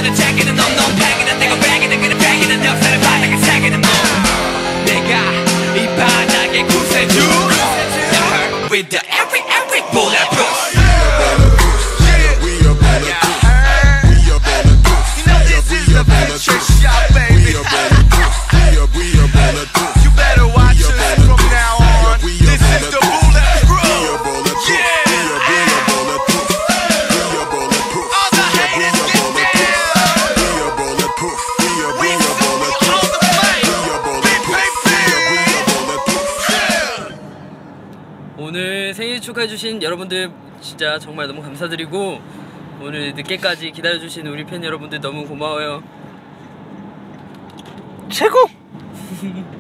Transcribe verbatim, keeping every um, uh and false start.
너는 자기는 넌 넌 패기는 내가 패기는 그는 패기는 역사를 바닥에 새기는 너 내가 이 바닥의 구세주 With the every every bulletproof 오늘 생일 축하해주신 여러분들 진짜 정말 너무 감사드리고 오늘 늦게까지 기다려주신 우리 팬 여러분들 너무 고마워요. 최고!